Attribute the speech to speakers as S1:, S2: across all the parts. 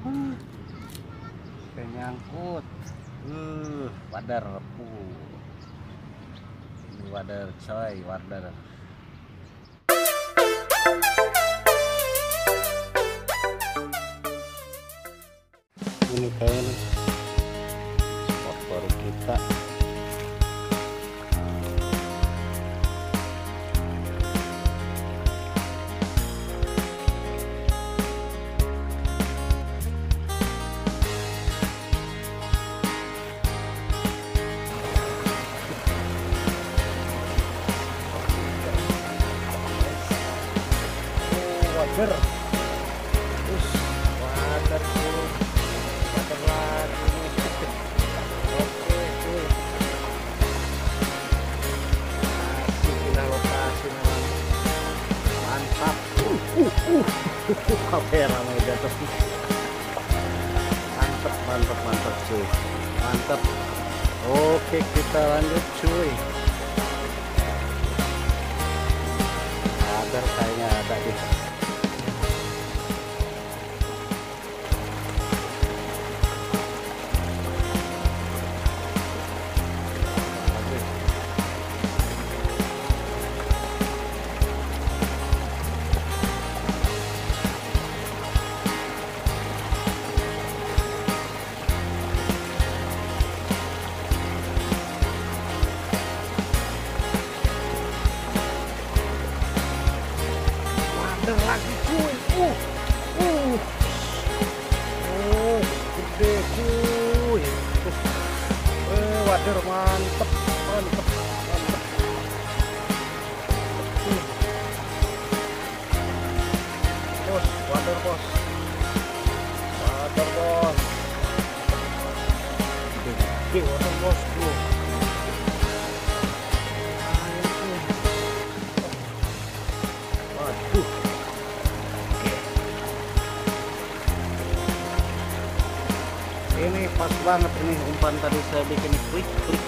S1: Nyangkut. Wader. Ini wader coy, wader. Ini kayaknya spot baru kita. Wader, wader tuh, wader lagi. Oke cuy, asik pindah lokasi memang mantap. Kamera mau jatuh. Mantap cuy, mantap. Oke kita lanjut cuy. Wader kayaknya ada di. Lagi cuy, gede cuy, wader mantep, bos, wader bos, gede wader bos tuh. Waduh. Ini pas banget ini umpan tadi saya bikin klik.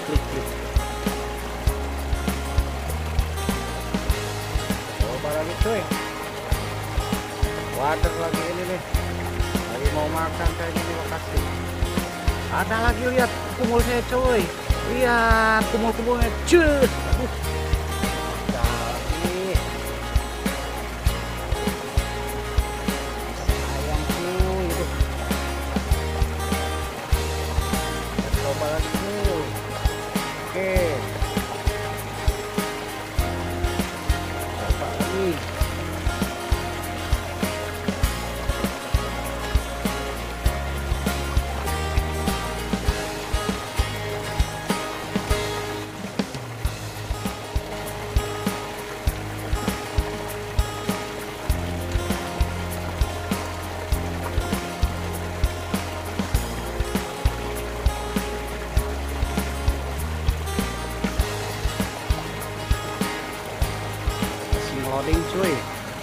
S1: Coba lagi cuy. Wader lagi ini nih. Lagi mau makan kayaknya di lokasi. Ada lagi, lihat kumul saya cuy. Lihat kumul-kumulnya cuy. Loading cuy.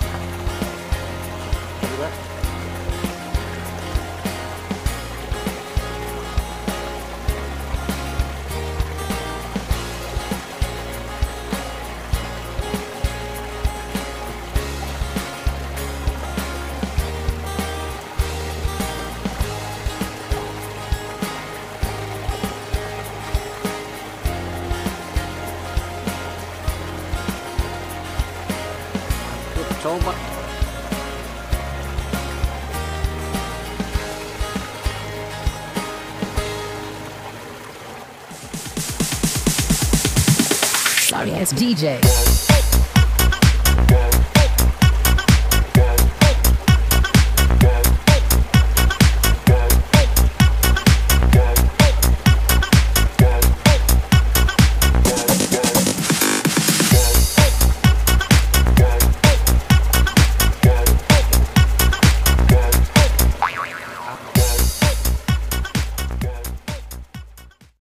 S1: Coba. Coba.
S2: Sorry, it's DJ.